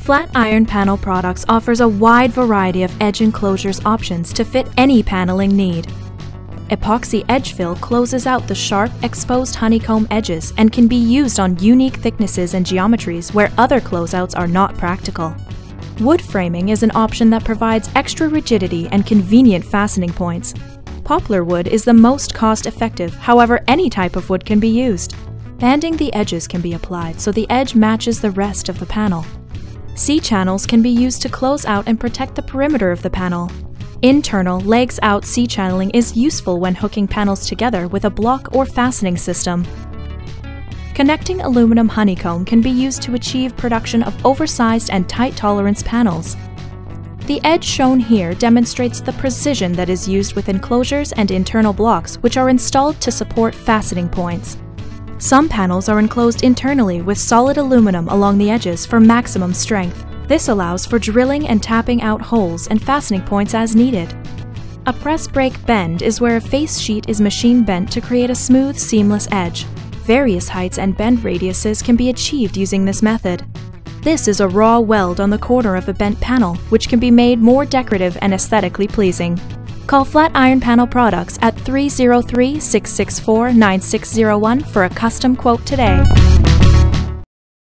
Flatiron Panel Products offers a wide variety of edge enclosures options to fit any paneling need. Epoxy edge fill closes out the sharp, exposed honeycomb edges and can be used on unique thicknesses and geometries where other closeouts are not practical. Wood framing is an option that provides extra rigidity and convenient fastening points. Poplar wood is the most cost-effective, however any type of wood can be used. Banding the edges can be applied so the edge matches the rest of the panel. C-channels can be used to close out and protect the perimeter of the panel. Internal legs-out C-channeling is useful when hooking panels together with a block or fastening system. Connecting aluminum honeycomb can be used to achieve production of oversized and tight tolerance panels. The edge shown here demonstrates the precision that is used with enclosures and internal blocks which are installed to support fastening points. Some panels are enclosed internally with solid aluminum along the edges for maximum strength. This allows for drilling and tapping out holes and fastening points as needed. A press brake bend is where a face sheet is machine bent to create a smooth, seamless edge. Various heights and bend radiuses can be achieved using this method. This is a raw weld on the corner of a bent panel, which can be made more decorative and aesthetically pleasing. Call Flatiron Panel Products at 303-664-9601 for a custom quote today.